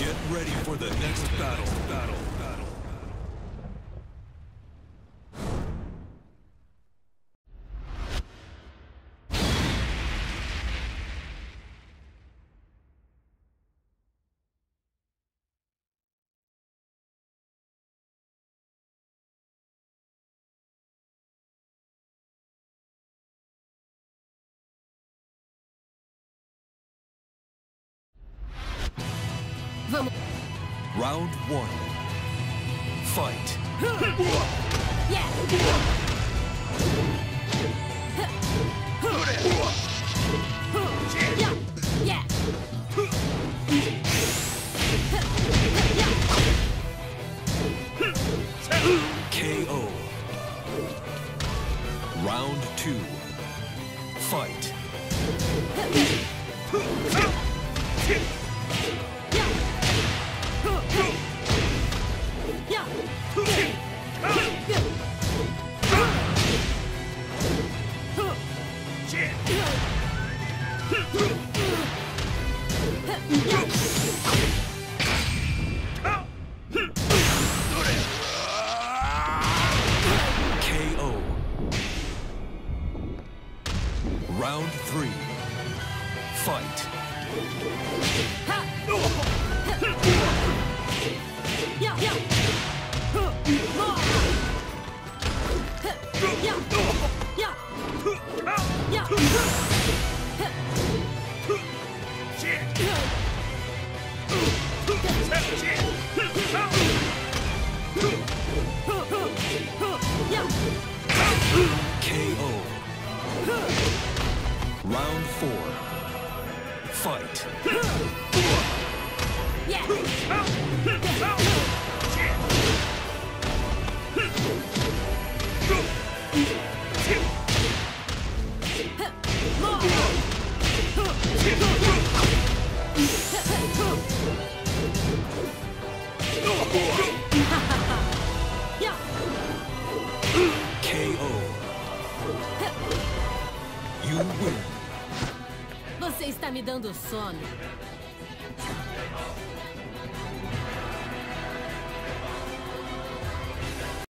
Get ready for the next battle. Vamos. Round 1. Fight. Yeah. Yeah. KO. Round 2. Fight. KO. Round 3. Fight. KO. Round 4. Fight. KO. You win. Você está me dando sono.